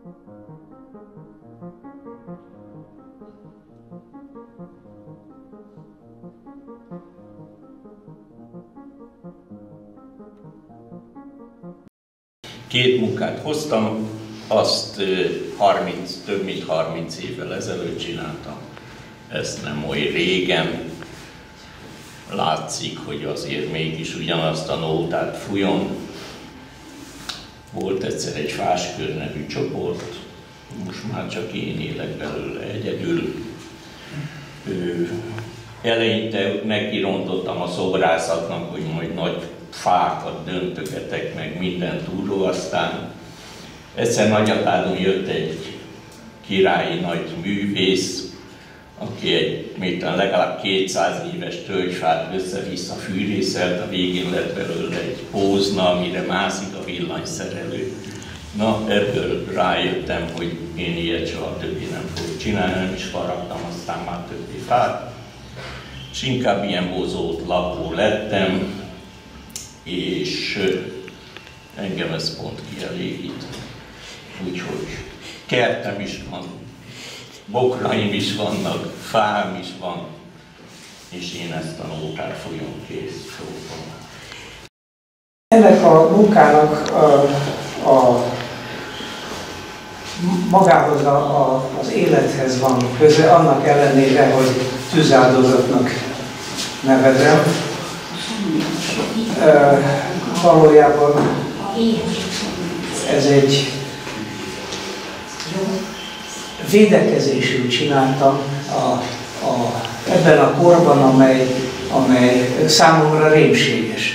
Két munkát hoztam, azt több mint 30 évvel ezelőtt csináltam. Ezt nem oly régen. Látszik, hogy azért mégis ugyanazt a nótát fújom. Volt egyszer egy Fáskör nevű csoport, most már csak én élek belőle egyedül. Eleinte nekirontottam a szobrászatnak, hogy majd nagy fákat döntögetek meg minden túlról, aztán egyszer Nagyatádon jött egy királyi nagy művész, aki miután legalább 200 éves tölgyfát össze-vissza fűrészelt, a végén lett belőle egy pózna, amire mászik a villanyszerelő. Na, ebből rájöttem, hogy én ilyet soha többé nem fogok csinálni, nem is faragtam aztán már többi fát, és inkább ilyen bozolt lapó lettem, és engem ez pont kielégít. Úgyhogy kertem is van, bokraim is vannak, fám is van, és én ezt a nótát folyam, kész, szóval. Ennek a munkának magához az élethez van köze, annak ellenére, hogy tűzáldozatnak nevezem. Valójában ez egy védekezésül csináltam ebben a korban, amely számomra rémséges.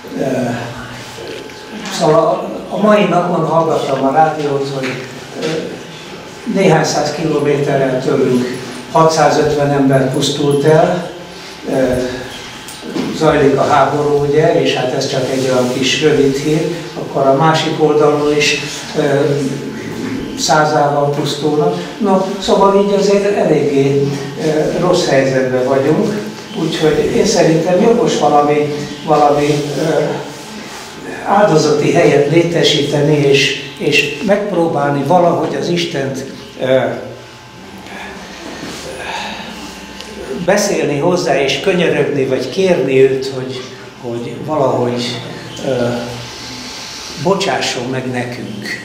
Szóval a mai napon hallgattam a rádiót, hogy néhány száz kilométerrel tőlünk 650 ember pusztult el, zajlik a háború, ugye, és hát ez csak egy olyan kis rövid hír, akkor a másik oldalon is százával pusztulnak. No, szóval így azért eléggé rossz helyzetben vagyunk, úgyhogy én szerintem jogos valami áldozati helyet létesíteni, és megpróbálni valahogy az Istent beszélni hozzá, és könyörögni, vagy kérni őt, hogy valahogy bocsásson meg nekünk.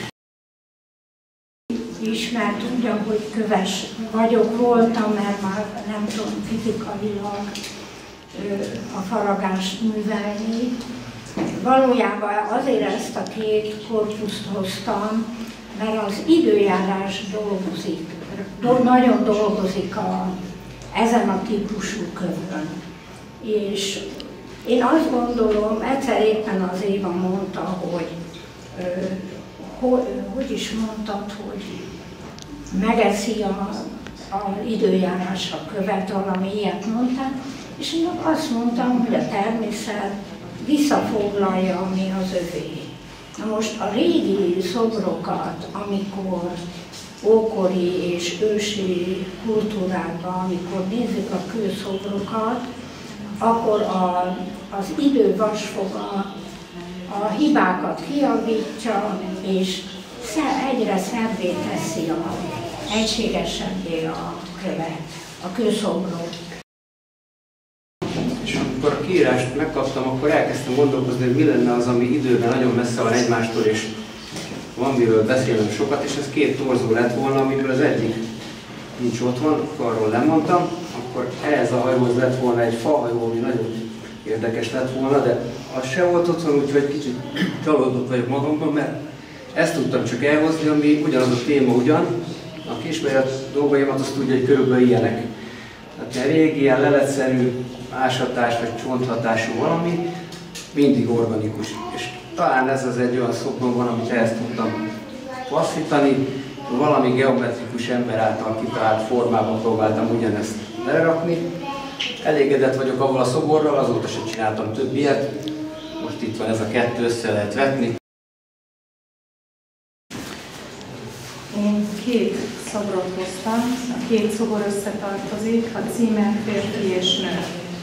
Ismert ugyan, hogy köves voltam, mert már nem tudom fizikailag a faragást művelni. Valójában azért ezt a két korpuszt hoztam, mert az időjárás dolgozik, nagyon dolgozik ezen a típusú kövön. És én azt gondolom, egyszer éppen az Éva mondta, hogy is mondtad, hogy megeszi az időjárás a követ, valami ilyet mondtál, és én azt mondtam, hogy a természet visszafoglalja, ami az övé. Na most a régi szobrokat, amikor ókori és ősi kultúrákban, amikor nézzük a kőszobrokat, akkor az idő vasfoga a hibákat kijavítja, és egyre szebbé teszi egységesebbé a követ, a kőszobrot. És amikor a kiírást megkaptam, akkor elkezdtem gondolkozni, hogy mi lenne az, ami időben nagyon messze van egymástól, és van miről beszélnem sokat, és ez két torzó lett volna, amiből az egyik nincs otthon, arról lemondtam, akkor ehhez a hajóhoz lett volna egy fahajó, ami nagyon érdekes lett volna, de az se volt otthon, úgyhogy kicsit csalódott vagyok magamban, mert ezt tudtam csak elhozni, ami ugyanaz a téma ugyan. Aki ismeri a dolgaimat, azt tudja, hogy körülbelül ilyenek. Tehát ilyen régi, ilyen leletszerű áshatás vagy csonthatású valami, mindig organikus. És talán ez az egy olyan szobron van, amit ehhez tudtam passzítani, valami geometrikus ember által kitalált formában próbáltam ugyanezt lerakni. Elégedett vagyok avval a szoborral, azóta sem csináltam több ilyet. Most itt van ez a kettő, össze lehet vetni. Én két szobrot hoztam, a két szobor összetartozik, a címe Férfi és nő.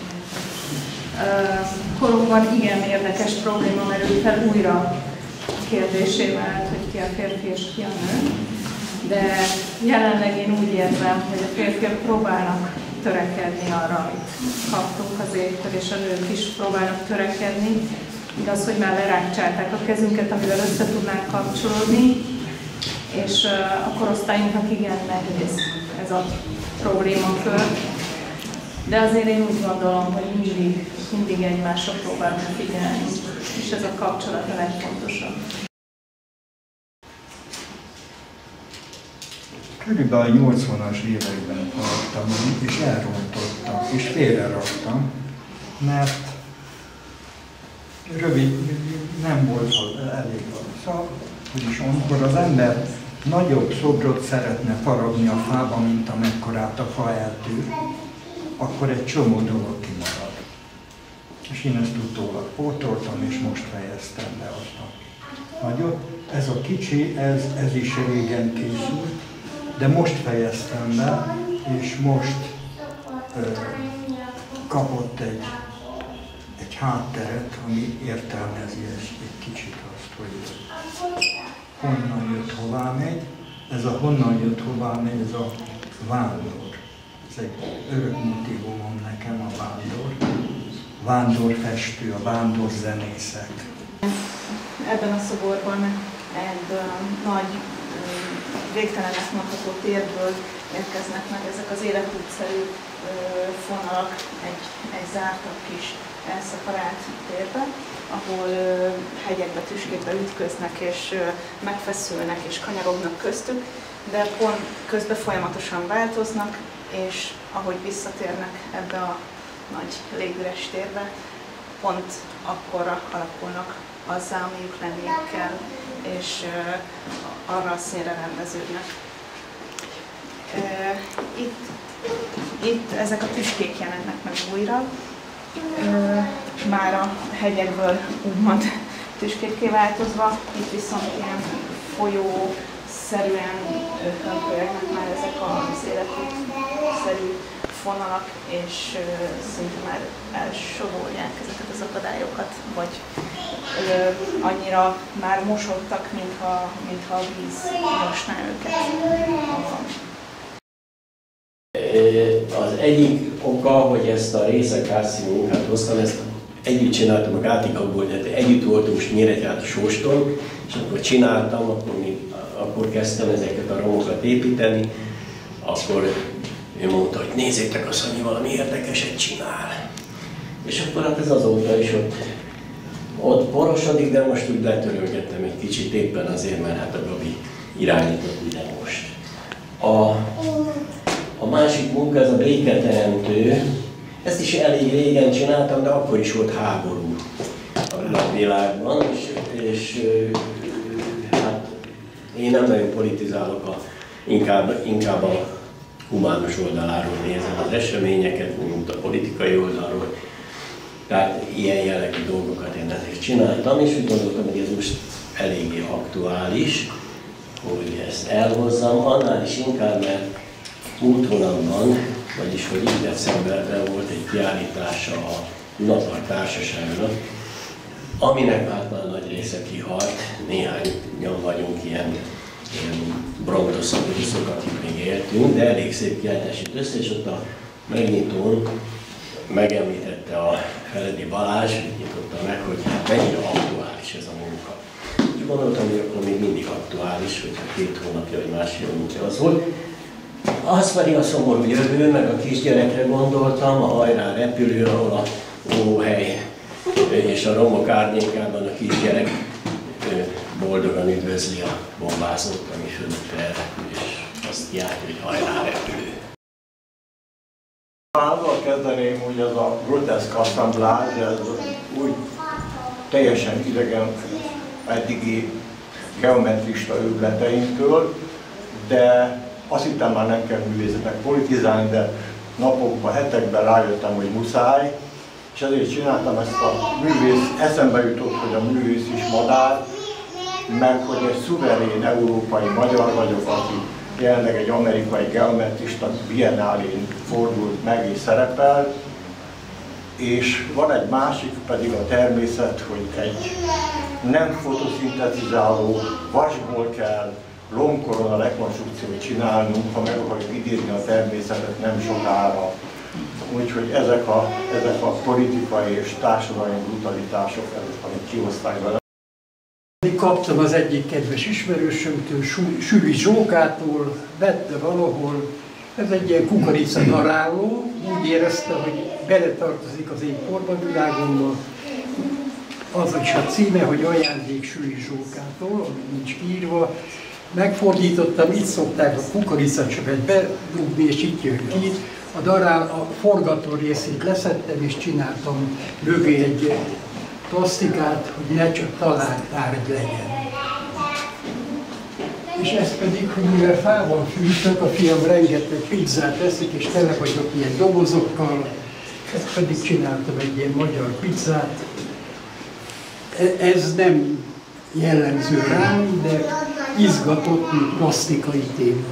Korunkban igen érdekes probléma merült fel újra a kérdésével, hogy ki a férfi és ki a nő. de jelenleg én úgy érzem, hogy a férfiak próbálnak törekedni arra, amit kaptunk azért, és a nők is próbálnak törekedni. Igaz, hogy már lerákcsálták a kezünket, amivel össze tudnánk kapcsolódni, és a korosztályunknak igen nehéz ez a problémakör. De azért én úgy gondolom, hogy mindig egymásra próbálunk figyelni, és ez a kapcsolat a legfontosabb. Körülbelül 80-as években tartottam, és elrontottam, és félreraktam, mert nem volt elég szóval, hogy is amikor az ember nagyobb szobrot szeretne faragni a fába, mint amekkorát a fa eltűr, akkor egy csomó dolog kimarad. És én ezt utólag pótoltam, és most fejeztem be azt a nagyot. Ez a kicsi, ez is régen készült, de most fejeztem be, és most kapott egy hátteret, ami értelmezi egy kicsit azt, hogy honnan jött, hová megy. Ez a honnan jött, hová megy, ez a vándor. Ez egy örök motívumom nekem, a vándor. Vándorfestő, a vándorzenészek. Ebben a szoborban egy nagy, végtelennek mondható térből érkeznek meg ezek az életútszerű fonalak egy zártabb kis elszeparált térbe, ahol hegyekbe, tüskékbe ütköznek és megfeszülnek és kanyarognak köztük, de pont közben folyamatosan változnak, és ahogy visszatérnek ebbe a nagy légüres térbe, pont akkorra alakulnak azzá, amiük lenniük kell, és arra a színre rendeződnek. Itt ezek a tüskék jelennek meg újra, már a hegyekből úgymond tüskékké változva, itt viszont ilyen folyószerűen hömpölyegnek már ezek az életútszerű fonalak, és szinte már elsodolják ezeket az akadályokat, vagy annyira már mosodtak, mintha a víz mosná őket. Az egyik oka, hogy ezt a részekárszi munkát hoztam, ezt együtt csináltam a Gátikakból, tehát együtt voltunk Nyíregyháza Sóston, és amikor csináltam, akkor kezdtem ezeket a romokat építeni, akkor ő mondta, hogy nézzétek, a Sanyi valami érdekeset csinál. És akkor hát ez azóta is ott porosodik, de most úgy letörölgettem egy kicsit éppen azért, mert hát a Gabi irányított ide most. A másik munka, ez a béketeremtő. Ezt is elég régen csináltam, de akkor is volt háború a világban, és hát én nem nagyon politizálok, inkább a humánus oldaláról nézem az eseményeket, mint a politikai oldalról. Tehát ilyen jellegű dolgokat én ezért csináltam, és úgy gondoltam, hogy ez most eléggé aktuális, hogy ezt elhozzam, annál is inkább, mert múlt hónapban, vagyis hogy így decemberben volt egy kiállítása a Dunapark Társaságnak, aminek hát már nagy része kihalt, néhányan vagyunk ilyen brontoszakoriszok, akik még éltünk, de elég szép kiállítás itt össze, és ott a megnyitón megemlítette a Feledi Balázs, nyitotta meg, hogy hát mennyire aktuális ez a munka. Úgy gondoltam, hogy akkor még mindig aktuális, hogyha 2 hónapja vagy másfél hónapja az volt. Az pedig a szomorú jövő, meg a kisgyerekre gondoltam, a hajrá repülő, ahol a óhely és a romok árnyékában a kisgyerek boldogan üdvözli a bombázót, ami fölött elrepül, és azt kiáltja, hogy hajrá repülő. Azzal kezdeném, hogy ez a groteszk assemblázs, ez úgy teljesen idegen eddigi geometrista őrületeinktől, de azt hittem már nem kell művészetnek politizálni, de napokban, hetekben rájöttem, hogy muszáj, és ezért csináltam ezt a művész, eszembe jutott, hogy a művész is madár, meg hogy egy szuverén európai magyar vagyok, aki jelenleg egy amerikai geometrista biennálén fordult meg és szerepel, és van egy másik pedig a természet, hogy egy nem fotoszintetizáló vasból kell lombkorona rekonstrukciót csinálnunk, ha meg akarjuk idézni a természetet nem sokára. Úgyhogy ezek a politikai és társadalmi brutalitások, ezek, amik kioszták vele. Kaptam az egyik kedves ismerősömtől, Süli Zsókától, vette valahol, ez egy ilyen kukoricadaráló, úgy érezte, hogy beletartozik az én formavilágomba. Az is a címe, hogy ajándék Süli Zsókától, ami nincs írva. Megfordítottam, itt szokták a kukoricacsövet bedugni, és itt jön ki. A forgató részét leszettem, és csináltam mögé egy plastikát, hogy ne csak találtárgy legyen. És ez pedig, hogy mivel fával fűtök, a fiam rengeteg pizzát eszik, és tele vagyok ilyen dobozokkal, ezt pedig csináltam egy ilyen magyar pizzát. Ez nem jellemző rám, de izgatott, mint plastikai téma.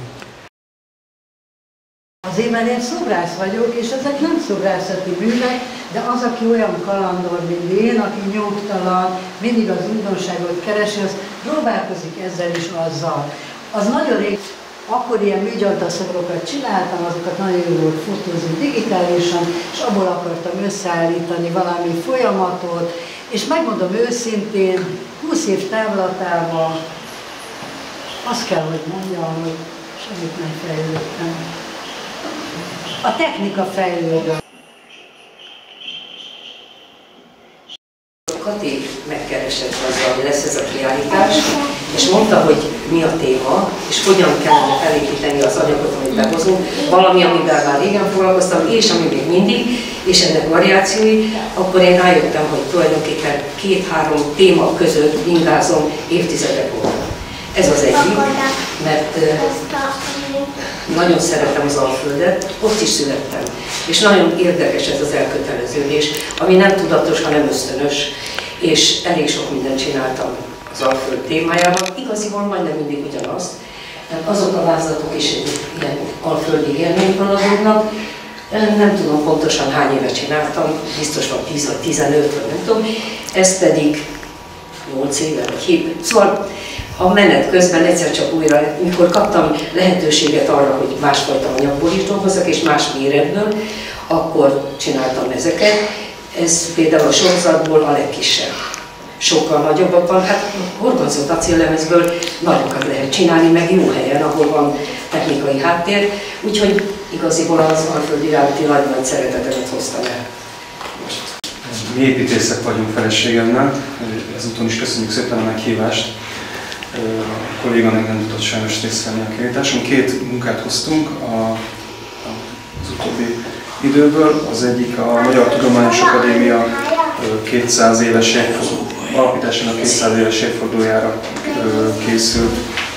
Azért, mert én szobrász vagyok, és ezek nem szobrászati művek, de az, aki olyan kalandor, mint én, aki nyugtalan, mindig az újdonságot keresi, az próbálkozik ezzel is azzal. Az nagyon rég, akkor ilyen műgyantaszobrokat csináltam, azokat nagyon jó volt fotózni digitálisan, és abból akartam összeállítani valami folyamatot, és megmondom őszintén, 20 év távlatában azt kell, hogy mondjam, hogy semmit nem fejlődtem. A technika fejlődött. Kati megkeresett azzal, hogy lesz ez a kiállítás, és mondta, hogy mi a téma, és hogyan kellene felépíteni az anyagot, amit behozunk. Valami, amivel már régen foglalkoztam, és ami még mindig, és ennek variációi, akkor én rájöttem, hogy tulajdonképpen 2-3 téma között ingázom évtizedek óta. Ez az egyik, mert nagyon szeretem az Alföldet, ott is születtem. És nagyon érdekes ez az elköteleződés, ami nem tudatos, hanem ösztönös, és elég sok mindent csináltam az Alföld témájában. Igaziból majdnem mindig ugyanazt. Azok a vázlatok is ilyen alföldi élményből adódnak. Nem tudom pontosan hány éve csináltam, biztos van 10 vagy 15, vagy nem tudom. Ez pedig 8 éve, vagy 7. Szóval a menet közben egyszer csak újra, mikor kaptam lehetőséget arra, hogy másfajta anyagból is dolgozzak, és más méretből, akkor csináltam ezeket. Ez például a sorozatból a legkisebb. Sokkal nagyobbakban, hát horgonzott acéllemezből nagyokat lehet csinálni, meg jó helyen, ahol van technikai háttér. Úgyhogy igaziból az Alföld iránti nagy szeretetemet hoztam el. Mi építészek vagyunk feleségemmel, ezúton is köszönjük szépen a meghívást. A kolléganőm nem tudott sajnos részt venni a kiállításon. 2 munkát hoztunk az utóbbi időből. Az egyik a Magyar Tudományos Akadémia 200 éves alapításának 200 éves évfordulójára készült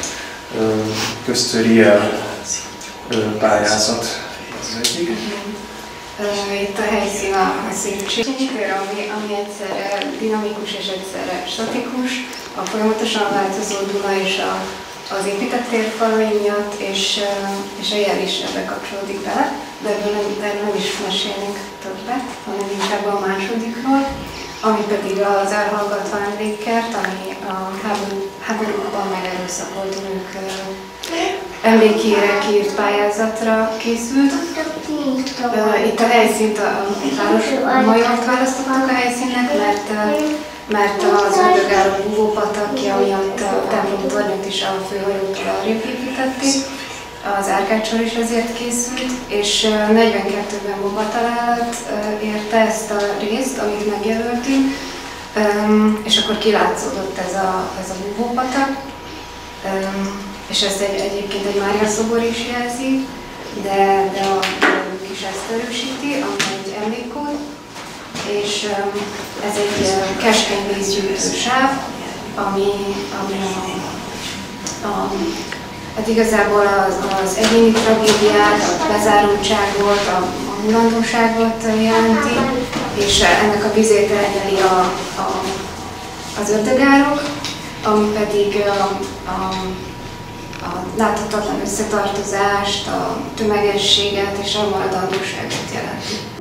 köztöri pályázat. Az egyik. Itt a helyszín a szépség, ami egyszerre dinamikus és egyszerre statikus, a folyamatosan változó Duna és az épített térfalai miatt, és a jel is ebbe kapcsolódik bele, de erről nem is mesélnénk többet, hanem inkább a másodikról, ami pedig az elhallgatva emlékkert, ami a háborúkban megerőszakolt nők emlékére kiírt pályázatra készült. Itt a helyszínt a Városmajort választottak a helyszínnek, mert az Ördögálló búvópatakja miatt a templom tornyot is a főhajótól arrébb építették. Az Árkádsor is ezért készült, és 42-ben bombatalálat érte ezt a részt, amit megjelöltünk, és akkor kilátszódott ez a búvópatak, és ezt egyébként egy Mária szobor is jelzi, de a is ezt erősíti, ami egy emlékkód, és ez egy keskeny vízgyűjtő sáv, ami hát igazából az egyéni tragédiát, a bezárultságot, a mulandóságot jelenti, és ennek a vizét elnyeli az ördögárok, ami pedig a láthatatlan összetartozást, a tömegességet és a maradandóságot jelenti.